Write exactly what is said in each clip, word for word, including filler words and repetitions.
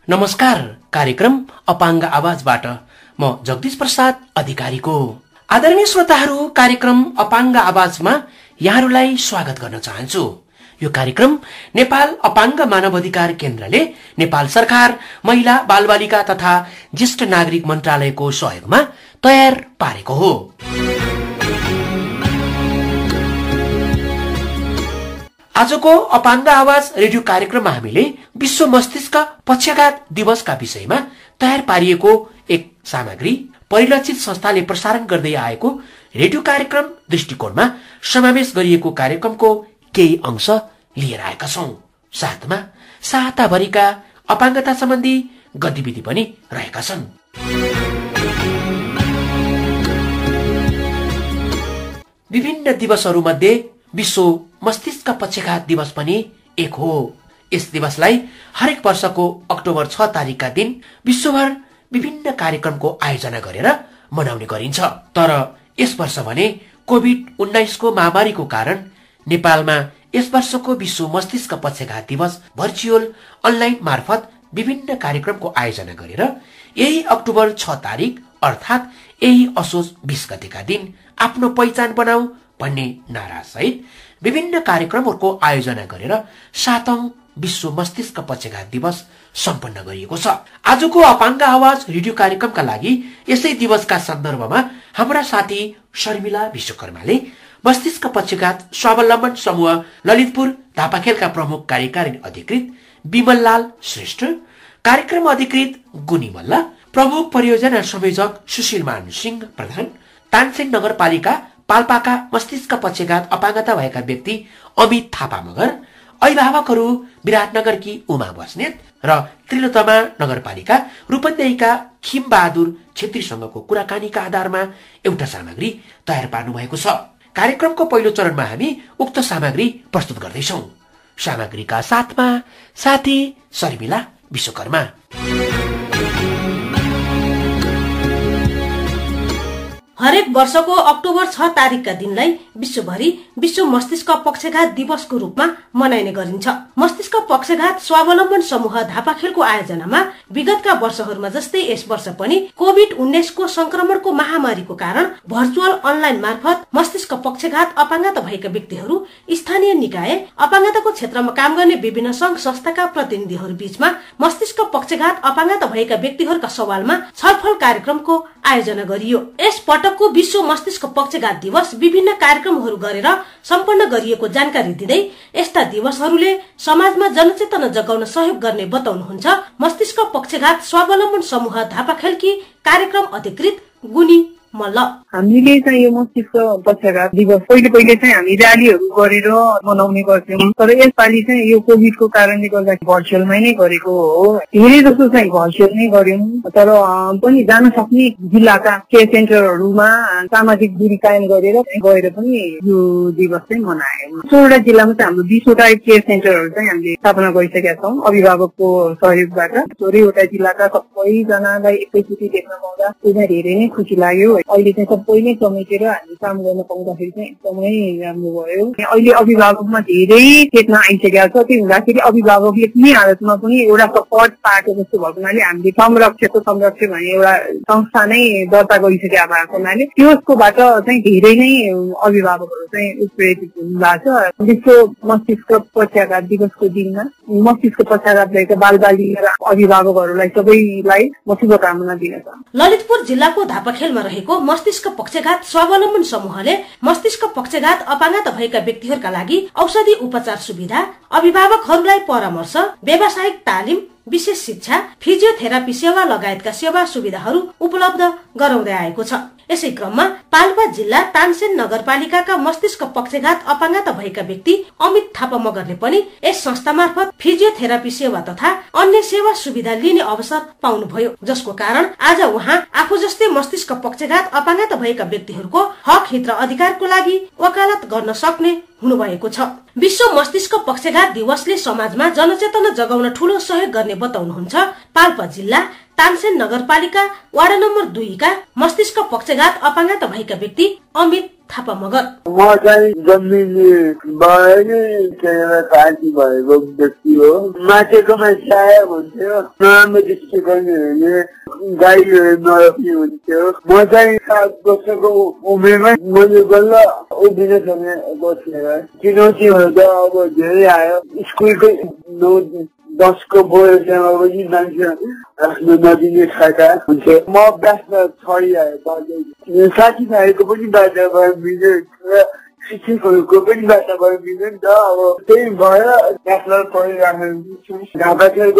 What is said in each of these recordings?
नमस्कार, कार्यक्रम अपाङ्ग आवाजबाट म जगदीश प्रसाद अधिकारीको। आदरणीय श्रोताहरू, कार्यक्रम अपाङ्ग आवाजमा यहाँहरूलाई स्वागत गर्न चाहन्छु। यो कार्यक्रम नेपाल अपाङ्ग मानव अधिकार केन्द्रले नेपाल सरकार महिला बालबालिका तथा ज्येष्ठ नागरिक मन्त्रालयको सहयोगमा तयार पारेको हो। आजको अपाङ्ग आवाज रेडियो कार्यक्रममा हामीले विश्व मस्तिष्क पक्षाघात दिवसका विषयमा तयार पारिएको एक सामग्री परिलक्षित संस्थाले प्रसारण गर्दै आएको रेडियो कार्यक्रम दृष्टिकोणमा समावेश गरिएको कार्यक्रमको केही अंश लिएर आएका छौं। साथमा साताभरिका अपाङ्गता सम्बन्धी गतिविधि पनि रहेका छन्। विभिन्न दिवसहरूमध्ये विश्व मस्तिष्क पक्षाघात दिवस पनि एक हो। यस दिवसलाई हरेक वर्षको अक्टोबर छ तारिकका दिन विश्वभर विभिन्न कार्यक्रमको आयोजना गरेर मनाउने गरिन्छ। तर यस वर्ष भने कोभिड उन्नाइसको महामारीको कारण नेपालमा यस वर्षको विश्व मस्तिष्क पक्षाघात दिवस भर्चुअल अनलाइन मार्फत विभिन्न कार्यक्रमको आयोजना गरेर यही अक्टोबर छ तारिक अर्थात यही असोज बीस गतेका दिन आफ्नो पहिचान बनाऊ भन्ने नारा सहित विभिन्न कार्यक्रमहरूको आयोजना गरेर सातौं विश्व मस्तिष्क पक्षाघात दिवस सम्पन्न गरिएको छ। आजको अपाङ्ग आवाज रेडियो कार्यक्रमका लागि यसै दिवसका सन्दर्भमा हाम्रा साथी शर्मिला विश्वकर्माले मस्तिष्क पक्षाघात स्वावलम्बन समूह ललितपुर धापाखेलका प्रमुख कार्यकारी अधिकृत विमललाल श्रेष्ठ, कार्यक्रम अधिकृत गुनी मल्ल, प्रमुख परियोजना संयोजक सुशीलमान सिंह प्रधान, तानसेन नगरपालिका पाल्पाका मस्तिष्क पक्षाघात अपाङ्गता भएका व्यक्ति अमित थापा मगर, अभिभावकहरू विराटनगरकी उमा बस्नेत र त्रिलोत्तमा नगरपालिका रूपन्देहीका खिमबहादुर छेत्रीसँगको कुराकानीका आधारमा एउटा सामग्री तयार पार्नु भएको छ। कार्यक्रमको पहिलो चरणमा हामी उक्त सामग्री प्रस्तुत गर्दैछौ। सामग्रीका साथमा साथी शर्मिला विश्वकर्मा। हरेक वर्षको अक्टोबर छ तारिकका दिनलाई विश्वभरि विश्व मस्तिष्क पक्षाघात दिवसको रूपमा मनाइने गरिन्छ। मस्तिष्क पक्षाघात स्वावलम्बन समूह धापाखेलको आयोजनामा विगतका वर्षहरूमा जस्तै यस वर्ष पनि कोभिड उन्नाइसको संक्रमणको महामारीको कारण भर्चुअल अनलाइन मार्फत मस्तिष्क पक्षाघात अपाङ्गता भएका व्यक्तिहरू, स्थानीय निकाय, अपाङ्गताको क्षेत्रमा काम गर्ने विभिन्न संघ संस्थाका प्रतिनिधिहरू बीचमा मस्तिष्क पक्षाघात अपाङ्गता भएका व्यक्तिहरूका सवालमा छलफल कार्यक्रमको आयोजना गरियो। यस पटकको विश्व मस्तिष्क पक्षाघात दिवस विभिन्न कार्यक्रमहरू गरेर सम्पन्न गरिएको जानकारी दिँदै यस्ता दिवसहरूले समाजमा जनचेतना जगाउन सहयोग गर्ने बताउनुहुन्छ मस्तिष्क पक्षाघात स्वावलम्बन समूह धापाखेलकी कार्यक्रम अधिकृत गुनी मल्ल। हामीले चाहिँ यो मस्तिष्क पक्षाघात दिवस पहिले पहिले चाहिँ हामी र्यालीहरू गरेर मनाउने गर्थ्यौँ, तर यसपालि चाहिँ यो कोभिडको कारणले गर्दा भर्चुअलमै नै गरेको हो। धेरै जस्तो चाहिँ भर्चुअल नै गर्यौँ, तर पनि जान सक्ने जिल्लाका केयर सेन्टरहरूमा सामाजिक दूरी कायम गरेर गएर पनि यो दिवस चाहिँ मनायौँ। सोह्रवटा जिल्लामा चाहिँ हाम्रो बिसवटा केयर सेन्टरहरू चाहिँ हामीले स्थापना गरिसकेका छौँ अभिभावकको सहयोगबाट। सोह्रैवटा जिल्लाका सबैजनालाई एकैचोटि देख्न पाउँदा त्यो धेरै नै खुसी लाग्यो। अहिले चाहिँ सबै नै समेटेर हामी काम गर्न पाउँदाखेरि चाहिँ एकदमै राम्रो भयो। अहिले अभिभावकमा धेरै चेतना आइसकेको छ। त्यो हुँदाखेरि अभिभावकले कुनै हालतमा पनि एउटा सपोर्ट पाएको जस्तो भएको हुनाले हामीले संरक्षको संरक्ष भन्ने एउटा संस्था नै दर्ता गरिसकेका भएको हुनाले त्यसकोबाट चाहिँ धेरै नै अभिभावकहरू चाहिँ उत्प्रेरित हुनुभएको छ। विश्व मस्तिष्क पक्षाघात दिवसको दिनमा मस्तिष्क पक्षाघात भएका बालबालिका र अभिभावकहरूलाई सबैलाई म शुभकामना दिन चाहन्छु। ललितपुर जिल्लाको धापाखेलमा रहेको मस्तिष्क पक्षाघात स्वावलम्बन समूहले मस्तिष्क पक्षाघात अपाङ्गता भएका व्यक्तिहरूका लागि औषधि उपचार सुविधा, अभिभावकहरूलाई परामर्श, व्यावसायिक तालिम, विशेष शिक्षा, फिजियोथेरापी सेवा लगायतका सेवा सुविधाहरू उपलब्ध गराउँदै आएको छ। यसै क्रममा पाल्पा जिल्ला तानसेन नगरपालिकाका मस्तिष्क पक्षाघात अपाङ्गता भएका व्यक्ति अमित थापा मगरले पनि यस संस्था मार्फत फिजियोथेरापी सेवा तथा अन्य सेवा सुविधा लिने अवसर पाउनुभयो, जसको कारण आज उहाँ आफू जस्तै मस्तिष्क पक्षाघात अपाङ्गता भएका व्यक्तिहरूको हक हित र अधिकारको लागि वकालत गर्न सक्ने हुनुभएको छ। विश्व मस्तिष्क पक्षाघात दिवसले समाजमा जनचेतना जगाउन ठूलो सहयोग गर्ने बताउनुहुन्छ पाल्पा जिल्ला तानसेन नगरपालिका वाडा नम्बर दुईका मस्तिष्क पक्षाघात अपाङ्गता भएका व्यक्ति अमित थापा मगर। म चाहिँ जन्मिने बारे केही पार्टी भएको व्यक्ति हो। माथिकोमा छाया हुन्थ्यो, नराम्रो दृष्टि गर्नेहरूले गाईहरू नरोप्ने हुन्थ्यो। म चाहिँ सात वर्षको उमेरमा मैले बल्ल उभिन सकेको थिएँ। चुनौतीहरू त अब धेरै आयो। स्कुलको नौ दसको बोर्डमा पनि मान्छे राख्न नदिने खालका हुन्थ्यो। म ब्यासमा छरिआयो, साथीभाइको पनि वातावरण मिल्यो, शिक्षकहरूको पनि वातावरण मिल्यो नि त। अब त्यही भएर ब्याचलर पढिरहेको ढाकाखेलको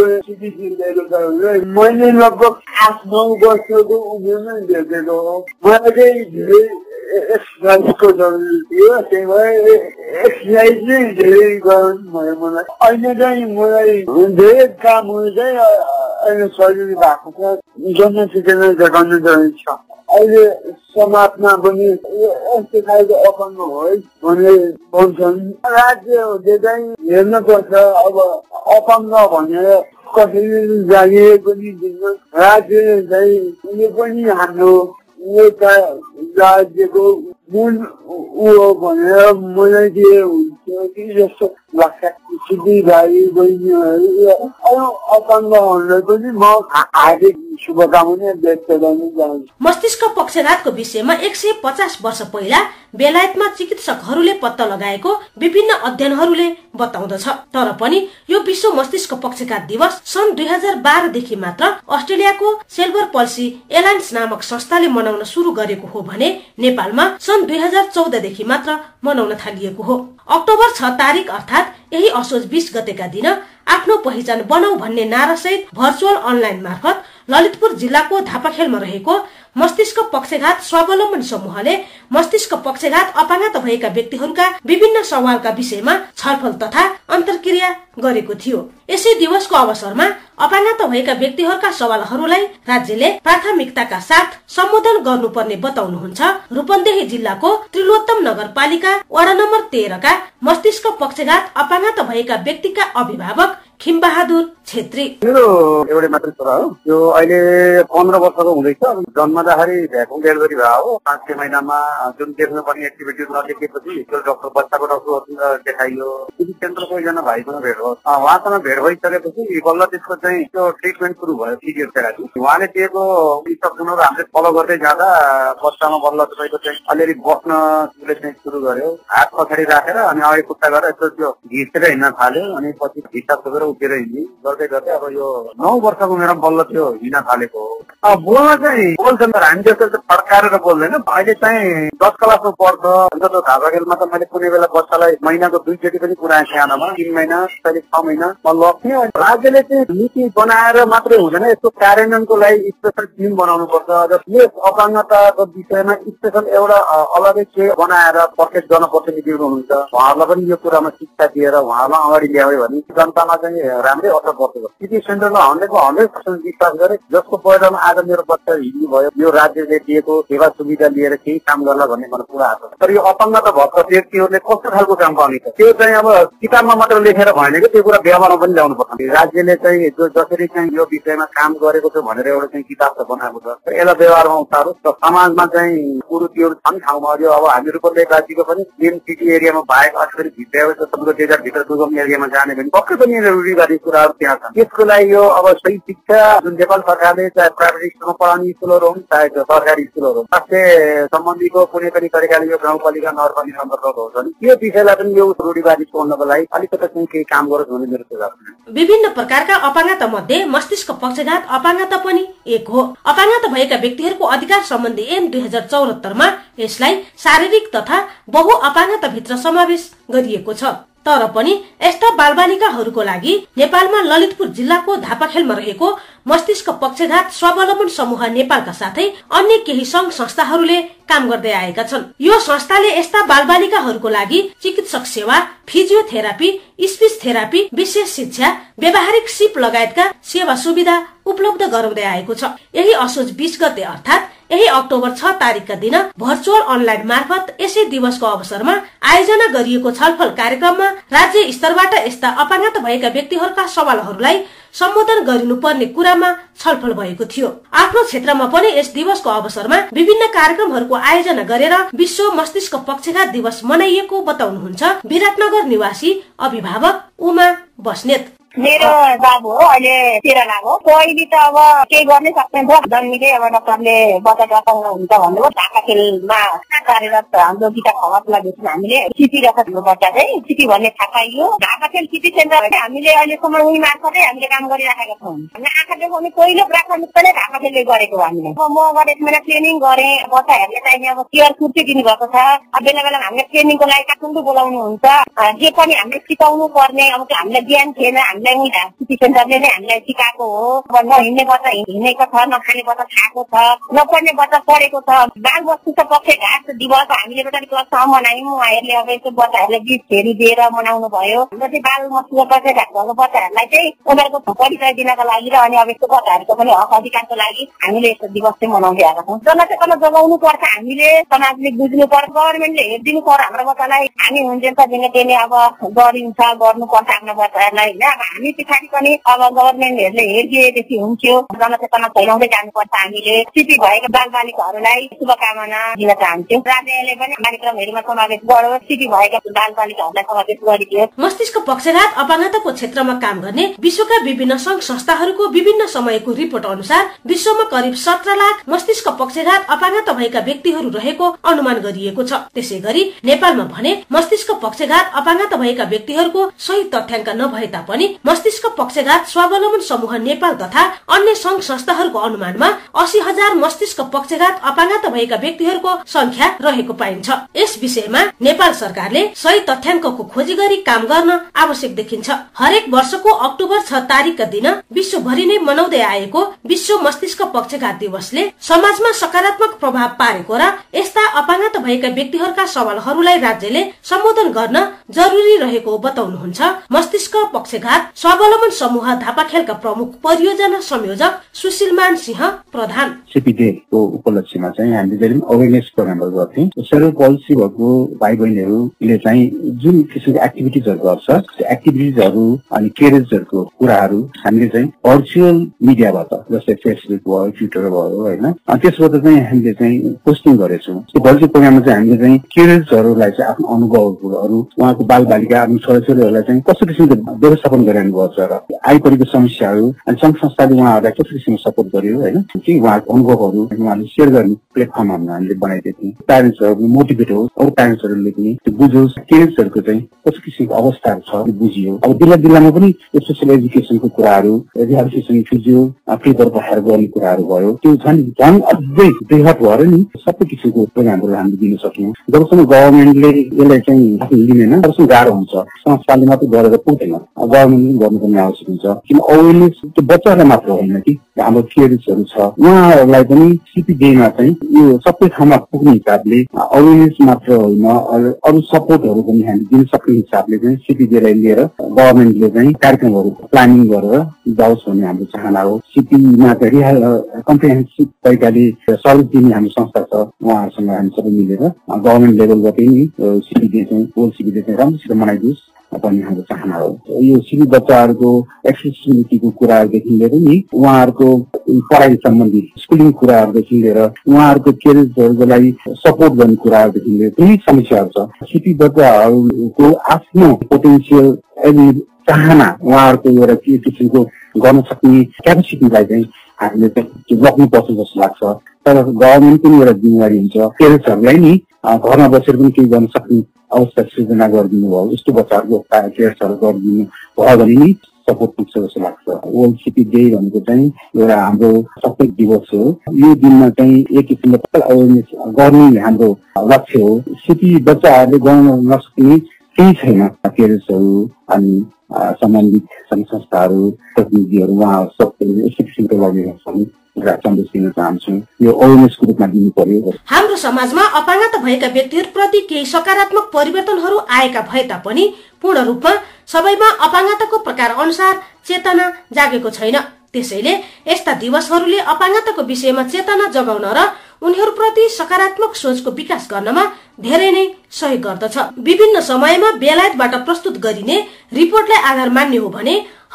मैले लगभग आठ नौ वर्षको उमेरमा भेटेको हो। मलाई चाहिँ धेरै एक्सर्साइजको जरुरी थियो, त्यही भएर एक्सर्साइज नै धेरै गर्नु भयो मलाई। अहिले चाहिँ मलाई धेरै कामहरू चाहिँ अहिले सजिलो भएको छ, जन्म सूचना जगाउनु जरुरी छ। अहिले समाजमा पनि यस्तो खालको अपङ्ग होस् भने भन्छन्। राज्यहरूले चाहिँ हेर्न पर्छ, अब अपङ्ग भनेर कसैले जागिर पनि दिन्छ। राज्यले चाहिँ उयो पनि हाम्रो एउटा राज्यको मूल ऊ हो भनेर मलाई दिए हुन्थ्यो कि जस्तो लाग्छ। सिद्धि भाइ बहिनीहरू अरू अपाङ्गहरूलाई पनि म हार्दिक शुभकामना व्यक्त गर्न चाहन्छु। मस्तिष्क पक्षघातको विषयमा एक सय पचास वर्ष पहिला बेलायतमा चिकित्सकहरूले पत्ता लगाएको विभिन्न अध्ययनहरूले बताउँदछ। तर पनि यो विश्व मस्तिष्क पक्षघात दिवस सन् दुई हजार बाह्रदेखि मात्र अस्ट्रेलियाको सिल्भर पल्सी एलायन्स नामक संस्थाले मनाउन सुरु गरेको हो भने नेपालमा सन् दुई हजार चौधदेखि मात्र मनाउन थालिएको हो। अक्टोबर छ तारिक अर्थात यही असोज बीस गतेका दिन आफ्नो पहिचान बनाऊ भन्ने नारासहित भर्चुअल अनलाइन मार्फत ललितपुर जिल्लाको धापाखेलमा रहेको मस्तिष्क पक्षघात स्वावलम्बन समूहले मस्तिष्क पक्षघात अपाङ्गता भएका व्यक्तिहरूका विभिन्न सवालका विषयमा छलफल तथा अन्तर्क्रिया गरेको थियो। यसै दिवसको अवसरमा अपाङ्गता भएका व्यक्तिहरूका सवालहरूलाई राज्यले प्राथमिकताका साथ सम्बोधन गर्नुपर्ने बताउनुहुन्छ रूपन्देही जिल्लाको त्रिलोत्तम नगरपालिका वडा नम्बर तेह्रका मस्तिष्क पक्षघात अपाङ्गता भएका व्यक्तिका अभिभावक खिमबहादुर छेत्री। मेरो एउटै मात्र छोरा हो, यो अहिले पन्ध्र वर्षको हुँदैछ। जन्मदाखेरि भ्याकुम डेलिभरी भयो हो। पाँच छः महिनामा जुन देख्नुपर्ने एक्टिभिटिज नदेखेपछि त्यो डक्टर बच्चाको डक्टर देखाइयो। सिटी सेन्टरको एकजना भाइसँग भेट भयो। उहाँसँग भेट भइसकेपछि बल्ल त्यसको चाहिँ त्यो ट्रिटमेन्ट सुरु भयो, फिजियोथेरापी। उहाँले दिएको इन्स्ट्रक्सनहरू हामीले फलो गर्दै जाँदा बच्चामा बल्ल तपाईँको चाहिँ अलिअलि बस्न चाहिँ सुरु गर्यो। हात पछाडि राखेर अनि अगाडि खुट्टा गरेर यसो त्यो घिचेर हिँड्न थाल्यो। अनि पछि भित्ता छोपेर उभिएर हिँड्ने गर्दै गर्दै अब यो नौ वर्षको उमेरमा बल्ल त्यो हिँड्न थालेको हो। अब बोल्न चाहिँ बोल्छन् तर हामी जस्तो फड्काएर बोल्दैन। अहिले चाहिँ दस क्लासमा पढ्छ अन्त त्यो धापाखेलमा त मैले कुनै बेला बच्चालाई महिनाको दुईचोटि पनि पुऱ्याएँ। सानोमा तीन महिना कहिले छ महिना म लग्थेँ। राज्यले चाहिँ नीति बनाएर मात्रै हुँदैन, यसको कार्यान्वयनको लागि स्पेसल टिम बनाउनु पर्छ। यस अपाङ्गताको विषयमा स्पेसल एउटा अलगै के बनाएर पर्चेस गर्न पर्छ नीति हुनुहुन्छ। उहाँहरूलाई पनि यो कुरामा शिक्षा दिएर उहाँहरूलाई अगाडि ल्यायो भने जनतामा चाहिँ राम्रै असर पर्छ। सिटी सेन्टरमा हन्ड्रेडको हन्ड्रेड पर्सेन्ट विश्वास गरे जसको परिणाममा आज मेरो बच्चा हिँड्नु भयो। यो राज्यले दिएको सेवा सुविधा लिएर केही काम गर्ला भन्ने मलाई पुरा आशा छ। तर यो अपाङ्गता भएका व्यक्तिहरूले कस्तो खालको काम गर्ने छ त्यो चाहिँ अब किताबमा मात्र लेखेर भएन कि त्यो कुरा व्यवहारमा पनि ल्याउनु पर्छ। राज्यले चाहिँ जो जसरी चाहिँ यो विषयमा काम गरेको छ भनेर एउटा चाहिँ किताब त बनाएको छ, यसलाई व्यवहारमा उतारोस्। र समाजमा चाहिँ कुरुतिहरू छन् ठाउँमा। यो अब हामीहरू पनि राज्यको पनि मेन सिटी एरियामा बाहेक अलिकति भित्र तपाईँको डेजर्टभित्र दुर्गम एरियामा जाने भने पक्कै पनि रूढिवादी कुराहरू त्यहाँ छन्। त्यसको लागि यो अब सही शिक्षा जुन नेपाल सरकारले चाहे प्राइभेट स्कुलमा पढाउने स्कुलहरू हुन् चाहे सरकारी स्कुलहरू स्वास्थ्य सम्बन्धीको कुनै पनि तरिकाले यो गाउँपालिका नगरपालिका अन्तर्गत हुन्छ नि त्यो विषयलाई पनि यो रूढिवादी छोड्नको लागि अलिकति चाहिँ केही काम गरोस् भन्ने मेरो सुझाव छ। विभिन्न प्रकारका अपाङ्गता मध्ये मस्तिष्क पक्षघात अपाङ्गता पनि एक हो। अपाङ्गता भएका व्यक्तिहरूको अधिकार सम्बन्धी ऐन दुई हजार चौहत्तरमा यसलाई शारीरिक तथा बहु अपाङ्गता भित्र समावेश गरिएको छ। तर पनि यस्ता बालबालिकाहरूको लागि नेपालमा ललितपुर जिल्लाको धापाखेलमा रहेको मस्तिष्क पक्षघात स्वावलम्बन समूह नेपालका साथै अन्य केही संघ संस्थाहरूले काम गर्दै आएका छन्। यो संस्थाले यस्ता बालबालिकाहरूको लागि चिकित्सक सेवा, फिजियोथेरापी, स्पीच थेरापी, विशेष शिक्षा, व्यावहारिक सिप लगायतका सेवा सुविधा उपलब्ध गराउँदै आएको छ। यही असोज बीस गते अर्थात यही अक्टोबर छ तारिकका दिन भर्चुअल अनलाइन मार्फत यसै दिवसको अवसरमा आयोजना गरिएको छलफल कार्यक्रममा राज्य स्तरबाट यस्ता अपाङ्गता भएका व्यक्तिहरूका सवालहरूलाई सम्बोधन गरिनुपर्ने कुरामा छलफल भएको थियो। आफ्नो क्षेत्रमा पनि यस दिवसको अवसरमा विभिन्न कार्यक्रमहरूको आयोजना गरेर विश्व मस्तिष्क पक्षघात दिवस मनाइएको बताउनुहुन्छ विराटनगर निवासी अभिभावक उमा बस्नेत। मेरो बाबु हो, अहिले तेह्र लाख हो। पहिले त अब केही गर्नै सक्दैन थियो। जन्मिँदै अब डाक्टरले बच्चा डाक्टर हुन्छ भन्नुभयो। ढाका खेलमा कार्यरत हाम्रो गीता खवासलाई भेट्यौँ हामीले। सिटी रहेछ हाम्रो बच्चा चाहिँ, सिटी भन्ने थाहा पाइयो। ढाका खेल सिटी सेन्टर हामीले अहिलेसम्म उही मार्फतै हामीले काम गरिराखेका छौँ। हामीले आँखा देखाउने पहिलो प्राथमिकता नै ढाका खेलले गरेको हामीले। अब म गरेको मैले ट्रेनिङ गरेँ, बच्चाहरूले चाहिने अब केयर कुर्ती दिनुभएको छ। अब बेला बेला हामीले ट्रेनिङको लागि काठमाडौँ बोलाउनुहुन्छ। जे पनि हामीले सिकाउनु पर्ने अब हामीलाई ज्ञान थिएन। सिटी सेन्टरले नै हामीलाई सिकाएको हो। अब नहिँड्ने बच्चा हिँडेको छ, नखाने बच्चा खाएको छ, नपढ्ने बच्चा पढेको छ। बाल मस्तिष्क पक्षघात दिवस हामीले रोटरी क्लबसँग मनायौँ। उहाँहरूले अब यस्तो बच्चाहरूलाई गीतहरू दिएर मनाउनु भयो। हाम्रो चाहिँ बाल मस्तिष्क पक्षघात भएको बच्चाहरूलाई चाहिँ उनीहरूको परिचय दिनको लागि र अनि अब यस्तो बच्चाहरूको पनि हक अधिकारको लागि हामीले यस्तो दिवस चाहिँ मनाउँदै आएका छौँ। जनचेतना जोगाउनु पर्छ, हामीले समाजले बुझ्नु पर्छ, गभर्मेन्टले हेरिदिनु पर्छ हाम्रो बच्चालाई। हामी हुन्छ दिने त्यसले अब गरिन्छ, गर्नुपर्छ आफ्नो बच्चाहरूलाई होइन। अब हामी पछाडि पनि अब गभर्मेन्टहरूले हेरिदिएपछि हुन्थ्यो। जनचेतना फैलाउँदै जानुपर्छ। हामीले सिपी भएका बाल बालिकाहरूलाई शुभकामना दिन चाहन्थ्यौँ। राज्यले पनि कार्यक्रमहरूमा समावेश गरोस्, सिपी भएका बाल बालिकाहरूलाई समावेश गरिदियो। मस्तिष्क पक्षघात अपाङ्गताको क्षेत्रमा काम गर्ने विश्वका विभिन्न संघ संस्थाहरूको विभिन्न समयको रिपोर्ट अनुसार विश्वमा करिब सत्र लाख मस्तिष्क पक्षघात अपाङ्गता भएका व्यक्तिहरू रहेको अनुमान गरिएको छ। त्यसै गरी नेपालमा भने मस्तिष्क पक्षघात अपाङ्गता भएका व्यक्तिहरूको सही तथ्याङ्क नभए तापनि मस्तिष्क पक्षघात स्वावलम्बन समूह नेपाल तथा अन्य संघ संस्थाहरूको अनुमानमा अस्सी हजार मस्तिष्क पक्षघात अपाङ्गता भएका व्यक्तिहरूको संख्या रहेको पाइन्छ। यस विषयमा नेपाल सरकारले सही तथ्याङ्कको खोजी गरी काम गर्न आवश्यक देखिन्छ। हरेक वर्षको अक्टोबर छ तारिकका दिन विश्वभरि नै मनाउँदै आएको विश्व मस्तिष्क पक्षघात दिवसले समाजमा सकारात्मक प्रभाव पारेको र यस्ता अपाङ्गता भएका व्यक्तिहरूका सवालहरूलाई राज्यले सम्बोधन गर्न जरुरी रहेको बताउनुहुन्छ मस्तिष्क पक्षघात स्वावलम्बन समूह धापाखेलका प्रमुख परियोजना संयोजक सुशीलमान सिंह प्रधान। सिपिडेको उपलक्ष्यमा चाहिँ हामीले जहिले अवेरनेस प्रोग्रामहरू गर्थ्यौँ। सेरेब्रल पल्सी भएको भाइ बहिनीहरूले चाहिँ जुन किसिमको एक्टिभिटिजहरू गर्छ, त्यो एक्टिभिटिजहरू अनि केरेजहरूको कुराहरू हामीले चाहिँ भर्चुअल मिडियाबाट जस्तै फेसबुक भयो, ट्विटर भयो होइन, त्यसबाट चाहिँ हामीले चाहिँ पोस्टिङ गरेछौँ। त्यो भर्चुअल प्रोग्राममा चाहिँ हामीले चाहिँ केरेजहरूलाई चाहिँ आफ्नो अनुभवहरू उहाँको बाल बालिका आफ्नो छोराछोरीहरूलाई चाहिँ कस्तो किसिमको व्यवस्थापन गरिरहनु भएको छ र आइपरेको समस्याहरू अनि संघ संस्थाले उहाँहरूलाई कस्तो किसिमको सपोर्ट गर्यो होइन, कि उहाँको अनुभवहरू उहाँले सेयर गर्ने प्लेटफर्म हामीले बनाइदिएको थियौँ। प्यारेन्ट्सहरू मोटिभेट होस्, अरू प्यारेन्ट्सहरूले पनि त्यो बुझोस्, पेरेन्ट्सहरूको चाहिँ कस्तो किसिमको अवस्थाहरू छ त्यो बुझियो। अब जिल्ला जिल्लामा पनि यो सोसियल एजुकेसनको कुराहरू, रिहाबिलिटेसन फिजियो फिजिकल हायर गर्ने कुराहरू भयो। त्यो झन् झन् अझै बृहत भएर नि सबै किसिमको प्रोग्रामहरू हामीले दिन सक्यौँ। जबसम्म गभर्मेन्टले यसलाई चाहिँ आफू लिँदैन तबसम्म गाह्रो हुन्छ। संस्थाले मात्रै गरेर पुग्दैन, गभर्मेन्टले गर्नु पनि आवश्यक हुन्छ। किन अवेरनेस त्यो बच्चाहरूलाई मात्र होइन कि हाम्रो थियोरिस्टहरू छ उहाँहरूलाई पनि सिपी डेमा चाहिँ यो सबै ठाउँमा पुग्ने हिसाबले अवेरनेस मात्र होइन अरू सपोर्टहरू पनि हामी दिन सक्ने हिसाबले चाहिँ सिपी डेलाई लिएर गभर्मेन्टले चाहिँ कार्यक्रमहरू प्लानिङ गरेर जाओस् भन्ने हाम्रो चाहना हो। सिपीमा चाहिँ रिहा कम्प्रिहेन्सिभ तरिकाले सर्भिस दिने हाम्रो संस्था छ, उहाँहरूसँग हामी सबै मिलेर गभर्मेन्ट लेभलबाटै नि सिपी डे चाहिँ होल सिपी डे चाहिँ राम्रोसित मनाइदियोस् भन्ने हाम्रो चाहना हो। यो सिपी बच्चाहरूको एक्सेसिबिलिटीको कुराहरूदेखि लिएर नि उहाँहरूको पढाइ सम्बन्धी स्कुलिङ कुराहरूदेखि लिएर उहाँहरूको केरियरहरूको लागि सपोर्ट गर्ने कुराहरूदेखि लिएर कुनै समस्याहरू छ। सिपी बच्चाहरूको आफ्नो पोटेन्सियल चाहना उहाँहरूको एउटा के किसिमको गर्न सक्ने क्यापेसिटीलाई चाहिँ हामीले चाहिँ रोक्नुपर्छ जस्तो लाग्छ। तर गभर्मेन्ट पनि एउटा जिम्मेवारी हुन्छ, पेरेन्ट्सहरूलाई नि घरमा बसेर पनि केही गर्न सक्ने अवस्था सृजना गरिदिनु भयो, यस्तो बच्चाहरूको केयर्सहरू गरिदिनु भयो भने नि सपोर्ट पुग्छ जस्तो लाग्छ। वर्ल्ड सिपी डे भनेको चाहिँ एउटा हाम्रो सबै दिवस हो। यो दिनमा चाहिँ एक किसिमको अवेरनेस गर्ने हाम्रो लक्ष्य हो। सिपी बच्चाहरूले गर्न नसक्ने केही छैन। केयर्सहरू अनि सम्बन्धित संघ संस्थाहरू प्रतिनिधिहरू उहाँहरू सबै यस्तो किसिमको लगेर सन्देश दिन चाहन्छु। यो अवेरनेसको रूपमा दिनु पर्यो। हाम्रो समाजमा अपाङ्गता भएका व्यक्तिहरूप्रति केही सकारात्मक परिवर्तनहरू आएका भए तापनि पूर्ण रूपमा सबैमा अपाङ्गताको प्रकार अनुसार चेतना जागेको छैन। त्यसैले यस्ता दिवसहरूले अपाङ्गताको विषयमा चेतना जगाउन र उनीहरूप्रति सकारात्मक सोचको विकास गर्नमा धेरै नै सहयोग गर्दछ। विभिन्न समयमा बेलायतबाट प्रस्तुत गरिने रिपोर्टलाई आधार मान्ने हो भने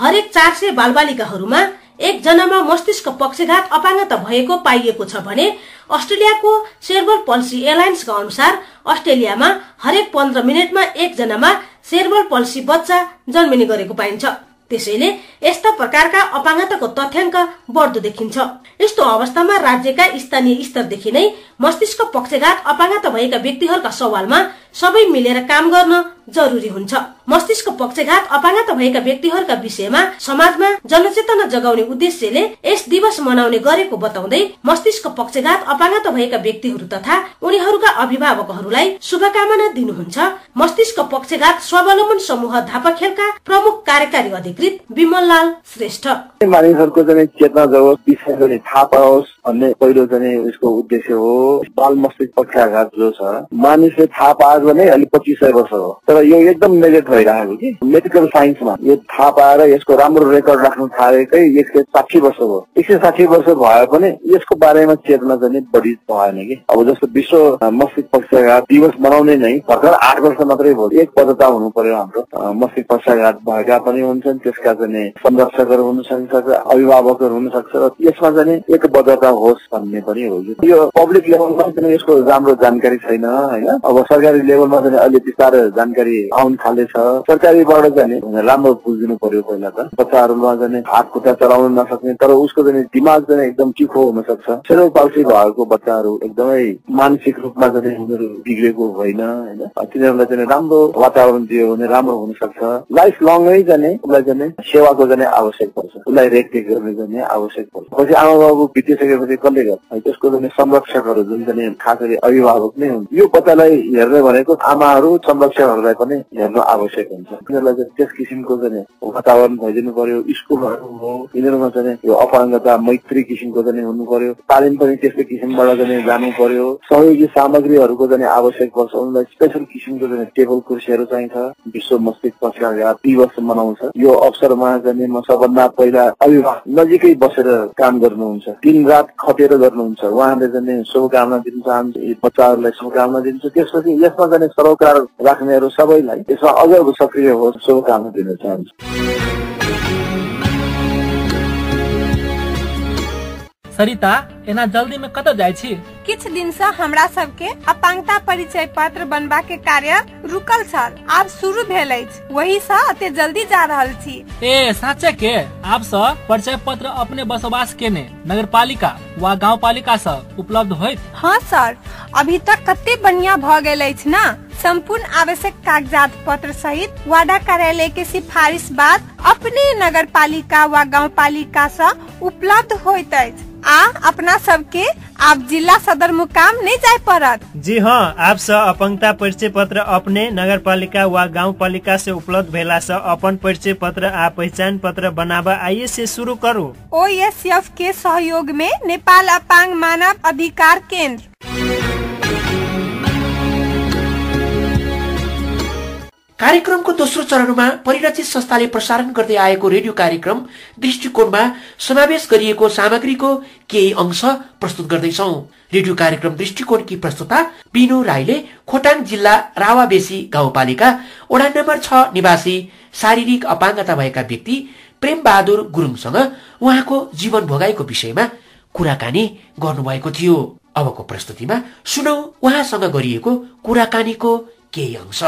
हरेक चार सय बालबालिकाहरूमा एकजनामा मस्तिष्क पक्षघात अपाङ्गता भएको पाइएको छ भने अस्ट्रेलियाको सेर्बल पल्सी एलायन्सका अनुसार अस्ट्रेलियामा हरेक पन्ध्र मिनटमा एकजनामा सेर्बल पल्सी बच्चा जन्मिने गरेको पाइन्छ। त्यसैले यस्ता प्रकारका अपाङ्गताको तथ्याङ्क बढ्दो देखिन्छ। यस्तो अवस्थामा राज्यका स्थानीय स्तरदेखि नै मस्तिष्क पक्षघात अपाङ्गता भएका व्यक्तिहरूका सवालमा सबै मिलेर काम गर्न जरुरी हुन्छ। मस्तिष्क पक्षघात अपाङ्गता भएका व्यक्तिहरूका विषयमा समाजमा जनचेतना जगाउने उद्देश्यले यस दिवस मनाउने गरेको बताउँदै मस्तिष्क पक्षघात अपाङ्गता भएका व्यक्तिहरू तथा उनीहरूका अभिभावकहरूलाई शुभकामना दिनुहुन्छ मस्तिष्क पक्षघात स्वावलम्बन समूह धापाखेलका प्रमुख कार्यकारी अधिकृत विमललाल श्रेष्ठ। मानिसहरूको चाहिँ चेतना जाओस्, विषय चाहिँ थाहा पाओस् भन्ने पहिलो चाहिँ उसको उद्देश्य हो। बाल मस्तिष्क पक्षाघात जो छ मानिसले थाहा पाए भने अलि पच्चिस सय वर्ष हो, तर यो एकदम नेगेट भइरहेको कि मेडिकल साइन्समा यो थाहा पाएर यसको राम्रो रेकर्ड राख्नु थालेकै एक सय साठी वर्ष हो। एक सय साठी वर्ष भए पनि यसको बारेमा चेतना चाहिँ बढी भएन कि। अब जस्तो विश्व मस्तिष्क पक्षाघात दिवस मनाउने नै भर्खर आठ वर्ष मात्रै भयो। एक बद्धता हुनु पर्यो हाम्रो मस्तिष्क पक्षाघात भएका पनि हुन्छन्, त्यसका चाहिँ संरक्षकहरू हुन सक्छ, अभिभावकहरू हुन सक्छ र यसमा चाहिँ एक बद्धता होस् भन्ने पनि हो। यो पब्लिक लेभलमा चाहिँ यसको राम्रो जानकारी छैन होइन। अब सरकारी लेभलमा चाहिँ अहिले बिस्तारै जानकारी आउन थालेछ। सरकारीबाट चाहिँ राम्रो बुझिनु पर्यो। पहिला त बच्चाहरूमा चाहिँ हात खुट्टा चलाउन नसक्ने तर उसको चाहिँ दिमाग चाहिँ एकदम चिखो हुन सक्छ। सेरेब्रल पाल्सी भएको बच्चाहरू एकदमै मानसिक रूपमा चाहिँ उनीहरू बिग्रेको होइन होइन। तिनीहरूलाई चाहिँ राम्रो वातावरण दियो भने राम्रो हुन सक्छ। लाइफ लङै चाहिँ उसलाई चाहिँ सेवाको चाहिँ आवश्यक पर्छ, उसलाई रेखदेख गर्ने चाहिँ आवश्यक पर्छ। पछि आमा बाबु बितिसकेपछि कसले गर्छ? त्यसको चाहिँ संरक्षकहरू जुन चाहिँ खास गरी अभिभावक नै हुन्छ। यो बच्चालाई हेर्ने भनेको आमाहरू संरक्षकहरूलाई पनि हेर्नु आवश्यक हुन्छ। तिनीहरूलाई चाहिँ त्यस किसिमको चाहिँ वातावरण भइदिनु पर्यो। स्कुलहरू हो यिनीहरूमा चाहिँ यो अपाङ्गता मैत्री किसिमको चाहिँ हुनु पर्यो। तालिम पनि त्यस्तै किसिमबाट चाहिँ जानु पर्यो। सहयोगी सामग्रीहरूको चाहिँ आवश्यक पर्छ। उनीहरूलाई स्पेसल किसिमको चाहिँ टेबल कुर्सीहरू चाहिन्छ। विश्व मस्तिष्क पक्षाघात दिवस मनाउँछ। यो अवसरमा चाहिँ म सबभन्दा पहिला अभिभावक नजिकै बसेर काम गर्नुहुन्छ, दिन रात खटेर गर्नुहुन्छ। उहाँले चाहिँ शुभकामना दिन चाहन्छु, बच्चाहरूलाई शुभकामना दिन्छु। त्यसपछि यसमा चाहिँ सरोकार राख्नेहरू सबैलाई यसमा अझ सक्रिय होस् शुभकामना दिन चाहन्छु। सरिता एना जल्दी में कत जाय छी? किछ दिन से हमरा सबके अपांगता परिचय पत्र बनबा के कार्य रुकल छल, आब शुरू भेल अछि। वही से अते जल्दी जा रहल छी। ए साचे के आब से परिचय पत्र अपने बसवास केने नगरपालिका वा गांव पालिका से उपलब्ध होइत? हाँ सर, अभी तक कते बढ़िया भ गेल अछि ना। संपूर्ण आवश्यक कागजात पत्र सहित वार्डा कार्यालय के सिफारिश बाद अपने नगरपालिका वा गांव पालिका से उपलब्ध होइत अछि। आ अपना सबके आप जिला सदर मुकाम नहीं जाय पड़त। जी हाँ, आप से अपंगता परिचय पत्र अपने नगर पालिका व गाँव पालिका से उपलब्ध भेला से अपन परिचय पत्र आ पहचान पत्र बनावा आइए से शुरू करू। ओ एस एफ के सहयोग में नेपाल अपांग मानव अधिकार केंद्र। कार्यक्रमको दोस्रो चरणमा परिरक्षित संस्थाले प्रसारण गर्दै आएको रेडियो कार्यक्रम दृष्टिकोणमा समावेश गरिएको सामग्रीको केही अंश प्रस्तुत गर्दैछौं। रेडियो कार्यक्रम दृष्टिकोणकी प्रस्तुता पिनु राईले खोटाङ जिल्ला रावाबेसी गाउँपालिका वडा नम्बर छ निवासी शारीरिक अपाङ्गता भएका व्यक्ति प्रेम बहादुर गुरुङसँग उहाँको जीवन भोगाईको विषयमा कुराकानी गर्नुभएको थियो। अबको प्रस्तुतिमा सुनौ उहाँसँग गरिएको कुराकानीको केही अंश।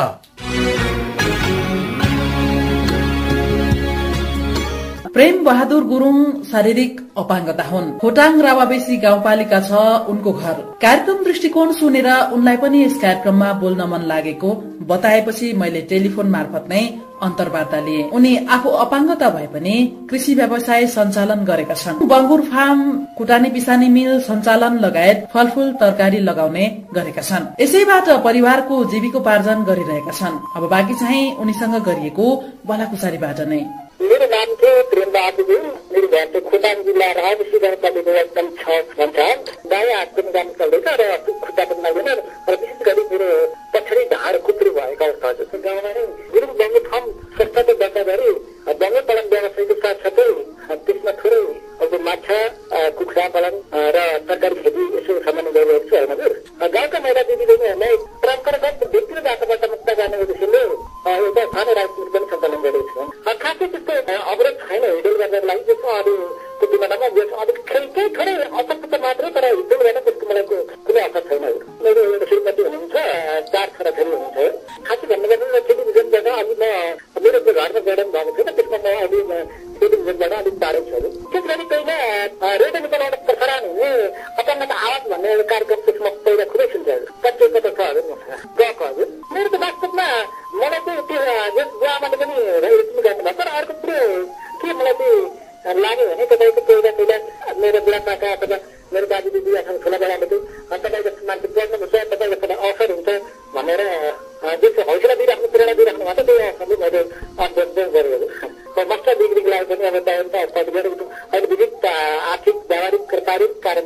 प्रेम बहादुर गुरुङ शारीरिक अपाङ्गता हुन्। खोटाङ रावाबेसी गाउँपालिका छ उनको घर। कार्यक्रम दृष्टिकोण सुनेर उनलाई पनि यस कार्यक्रममा बोल्न मन लागेको बताएपछि मैले टेलिफोन मार्फत नै अन्तर्वार्ता लिए। उनी आफू अपाङ्गता भए पनि कृषि व्यवसाय सञ्चालन गरेका छन्। बङ्गुर फार्म, कुटानी पिसानी मिल सञ्चालन लगायत फलफूल तरकारी लगाउने गरेका छन्। यसैबाट परिवारको जीविकोपार्जन गरिरहेका छन्। अब बाँकी चाहिँ उनीसँग गरिएको भलाकुसारीबाट नै। मेरो नाम चाहिँ प्रेम बहादुर गुरुङ। मेरो घर चाहिँ खोटाङ जिल्ला रावाबेसी गाउँपालिका एकदम छ भन्छ। दायाँ हात पनि जानु चल्दैछ र खुट्टा पनि लाग्दैन र विशेष गरी मेरो पछाडि ढाड खुत्री भएको अवस्था छ। गाउँमा नै गुरुङ बङ्गु फार्म संस्थाको दर्ता गरी बङ्गु पालन व्यवसायको साथसाथै त्यसमा थोरै अब माछा कुखुरा पालन र तरकारी खेती यसो सामान्य गरिरहेको छु। हजुर, गाउँका महिला दिदीबहिनीहरूलाई परम्परागत व्यक्तिगत आशाबाट मुक्त गर्ने उद्देश्यले एउटा सानो राजनीति पनि सञ्चालन गरेको छु। खासै त्यस्तो अवरोध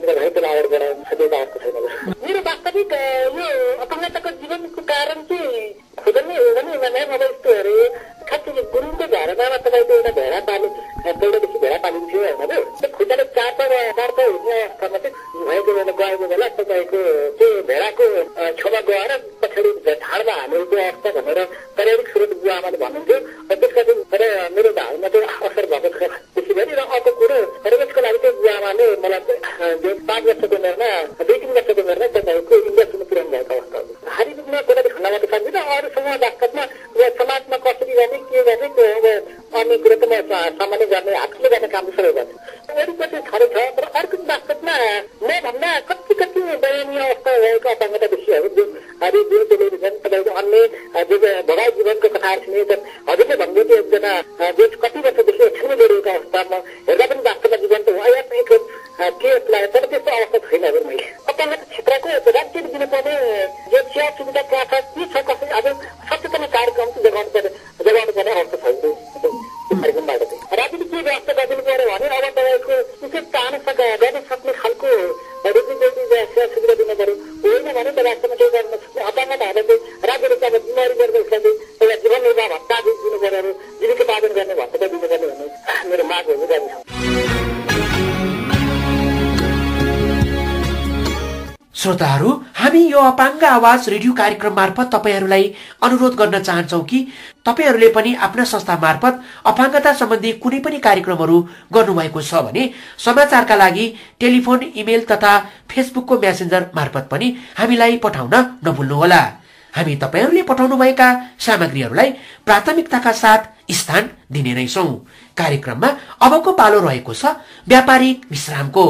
गर्दाखेरि त्यसलाई अगाडि बढाउन सकिएको अवस्था छैन। मेरो वास्तविक यो अपाङ्गताको जीवनको कारण चाहिँ खुदनै हो भने अब यस्तो अरे खासै गुरुङको झरनामा तपाईँको एउटा भेडा पाल्नु पहिलादेखि भेडा पालिन्थ्यो होइन त्यो खुट्टाले चारपा चारपा हुने अवस्थामा चाहिँ भएको बेला गएको बेला तपाईँको त्यो भेडाको छेउमा गएर पछाडि ढाडमा हालेको अवस्था भनेर पारिवारिक स्रोत बुवा आमाले भन्नुहुन्थ्यो र त्यसका चाहिँ मेरो ढाडमा चाहिँ असर भएको छ त्यसैगरी र अर्को कुरो र यसको लागि चाहिँ बुवा आमाले मलाई चाहिँ पाँच वर्षको उमेरमा दुई तिन वर्षको उमेरमा तपाईँको इन्जेक्सन पुर्याउनु भएको अवस्था हो। हारिमा कोही खण्डमा त सक्दिनँ अरूसँग वास्तवमा समाजमा कसरी गर्ने के गर्ने त्यो अब अन्य कुरो त म सामान्य गर्ने हातले गर्ने काम सबै गर्छु। वरिपट्टि खरै छ तर अर्को वास्तवमा मभन्दा कति कति दयनीय अवस्था भएको अपाङ्गता विषयहरू जो हरि जो टेलिभिजन तपाईँको अन्य जो भोगाई जीवनको कथाहरू सुने हजुरले भन्दै थियो एकजना जो कति वर्षदेखि एकछिन जोडिएको अवस्थामा हेर्दा पनि वास्तवमा जीवनको अयात्मिक के लाग्यो तर त्यस्तो अवस्था छैन हजुर मैले अपाङ्गता क्षेत्रको राज्यले दिनुपर्ने जो सेवा सुविधा क्या छ के छ कसरी अब सचेतना कार्यक्रम चाहिँ जगाउनु पर्ने जगाउनु पर्ने अवस्था छैन कार्यक्रमबाट चाहिँ राज्यले के व्यवस्था गरिदिनु पर्यो भने अब तपाईँको विशेष चाहन सक गर्न सक्ने खालको रोजीरोटी सेवा सुविधा दिनु पर्यो होइन भने त वास्तवमा केही गर्न सक्ने अपाङ्गताहरूलाई चाहिँ राज्यले चाहिँ अब बिमारी गरेको हिसाबले एउटा जीवन निर्वाह भत्ता दिनु पर्यो जीविकोपार्जन गर्ने भत्ता दिनु पर्ने भन्ने मेरो मागहरू जाने छ। श्रोताहरू हामी यो अपाङ्ग आवाज रेडियो कार्यक्रम मार्फत तपाईहरूलाई अनुरोध गर्न चाहन्छौ कि तपाईहरूले पनि आफ्ना संस्था मार्फत अपाङ्गता सम्बन्धी कुनै पनि कार्यक्रमहरू गर्नुभएको छ भने समाचारका लागि टेलिफोन इमेल तथा फेसबुकको मेसेन्जर मार्फत पनि हामीलाई पठाउन नभुल्नुहोला। हामी तपाईहरूले पठाउनुभएका सामग्रीहरूलाई प्राथमिकताका साथ स्थान दिने नै छौं। कार्यक्रममा अबको पालो रहेको छ व्यापारिक विश्रामको।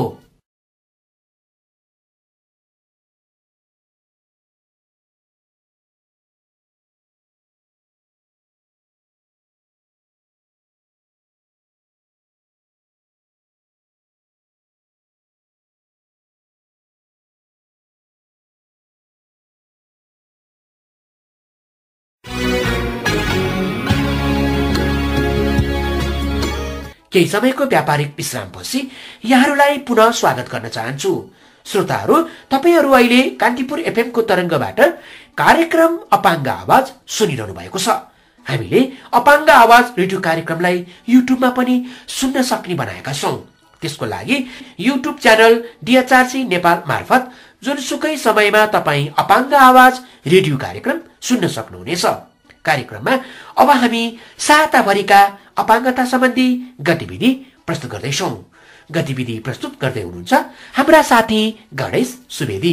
केही समयको व्यापारिक विश्रामपछि यहाँहरूलाई पुनः स्वागत गर्न चाहन्छु। श्रोताहरू तपाईहरू अहिले कान्तिपुर एफएम को तरंगबाट कार्यक्रम अपाङ्ग आवाज सुनिरहनु भएको छ। हामीले अपाङ्ग आवाज रेडियो कार्यक्रमलाई युट्युबमा पनि सुन्न सक्ने बनाएका छौं। त्यसको लागि युट्युब च्यानल डिएचआरसी नेपाल मार्फत जुनसुकै समयमा तपाई अपाङ्ग आवाज रेडियो कार्यक्रम सुन्न सक्नुहुनेछ। कार्यक्रममा अब हामी साताभरिका अपाङ्गता सम्बन्धी गतिविधि प्रस्तुत गर्दैछौं। गतिविधि प्रस्तुत गर्दै हुनुहुन्छ हाम्रा साथी गणेश सुवेदी।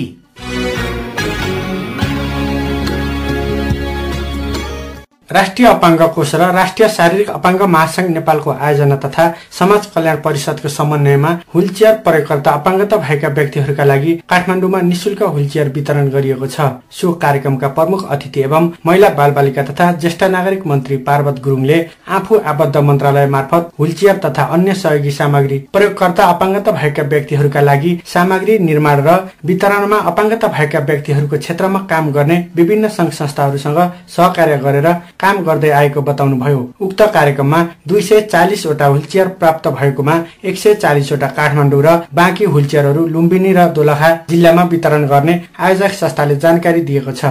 राष्ट्रिय अपाङ्ग कोष र राष्ट्रिय शारीरिक अपाङ्ग महासंघ नेपालको आयोजना तथा समाज कल्याण परिषदको समन्वयमा व्हीलचेयर प्रयोगकर्ता अपाङ्गता भएका व्यक्तिहरूका लागि काठमाडौँमा निशुल्क व्हीलचेयर वितरण गरिएको छ। सो कार्यक्रमका प्रमुख अतिथि एवं महिला बालबालिका तथा ज्येष्ठ नागरिक मन्त्री पार्वत गुरुङले आफू आबद्ध मन्त्रालय मार्फत व्हीलचेयर तथा अन्य सहयोगी सामग्री प्रयोगकर्ता अपाङ्गता भएका व्यक्तिहरूका लागि सामग्री निर्माण र वितरणमा अपाङ्गता भएका व्यक्तिहरूको क्षेत्रमा काम गर्ने विभिन्न संघ संस्थाहरूसँग सहकार्य गरेर काम गर्दै आएको बताउनुभयो। उक्त कार्यक्रममा दुई सय चालिस वटा व्हीलचेयर प्राप्त भएकोमा एक सय चालिस वटा काठमाडौँ र बाँकी व्हीलचेयरहरू लुम्बिनी र दोलखा जिल्लामा वितरण गर्ने आयोजक संस्थाले जानकारी दिएको छ।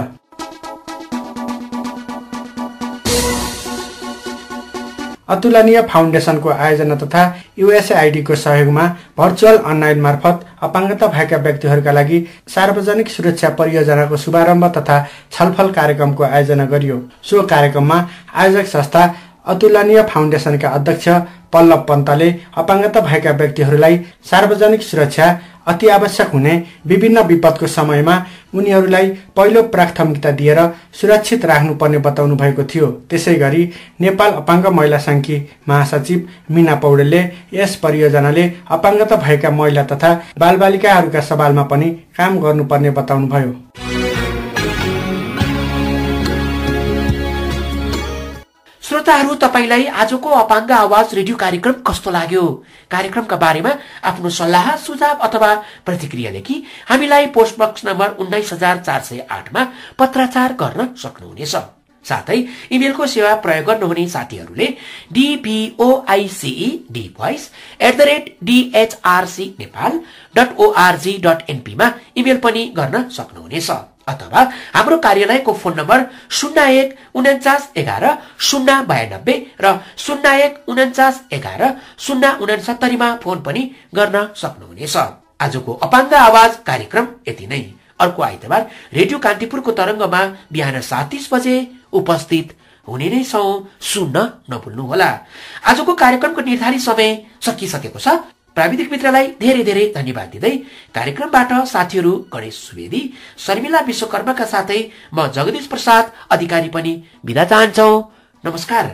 अतुलनीय फाउन्डेसनको आयोजना तथा युएसएआईडी को सहयोगमा भर्चुअल अनलाइन मार्फत अपाङ्गता भएका व्यक्तिहरूका लागि सार्वजनिक सुरक्षा परियोजनाको शुभारम्भ तथा छलफल कार्यक्रमको आयोजना गरियो। सो कार्यक्रममा आयोजक संस्था अतुलनीय फाउन्डेसनका अध्यक्ष पल्लव पन्तले अपाङ्गता भएका व्यक्तिहरूलाई सार्वजनिक सुरक्षा अति आवश्यक हुने विभिन्न विपदको समयमा उनीहरूलाई पहिलो प्राथमिकता दिएर सुरक्षित राख्नुपर्ने बताउनु भएको थियो। त्यसैगरी नेपाल अपाङ्ग महिला संघकी महासचिव मीना पौडेलले यस परियोजनाले अपाङ्गता भएका महिला तथा बालबालिकाहरूका सवालमा पनि काम गर्नुपर्ने बताउनुभयो। श्रोताहरू तपाईलाई आजको अपाङ्ग आवाज रेडियो कार्यक्रम कस्तो लाग्यो? कार्यक्रमका बारेमा आफ्नो सल्लाह सुझाव अथवा प्रतिक्रिया लेखी हामीलाई पोस्ट बक्स नम्बर उन्नाइस हजार चार सय आठ मा पत्राचार गर्न सक्नुहुनेछ। साथै इमेलको सेवा प्रयोग गर्नुहुने साथीहरूले डीभीओआईसीई D voice at the rate DHRC Nepal dot ORG dot एनपीमा इमेल पनि गर्न सक्नुहुनेछ अथवा हाम्रो कार्यालयको फोन नम्बर शून्य एक उन्चास एघार शून्य बयानब्बे र शून्य एक उन्चास एघार शून्य उनसत्तरीमा फोन पनि गर्न सक्नुहुनेछ। आजको अपाङ्ग आवाज कार्यक्रम यति नै। अर्को आइतबार रेडियो कान्तिपुरको तरंगमा बिहान सात तीस बजे उपस्थित हुने नै छौं, सुन्न नभुल्नुहोला। आजको कार्यक्रमको निर्धारित समय सकिसकेको छ। प्राविधिक मित्रलाई धेरै धेरै धन्यवाद दिँदै कार्यक्रमबाट साथीहरू गणेश सुवेदी, शर्मिला विश्वकर्माका साथै म जगदीश प्रसाद अधिकारी पनि बिदा चाहन्छौं। नमस्कार।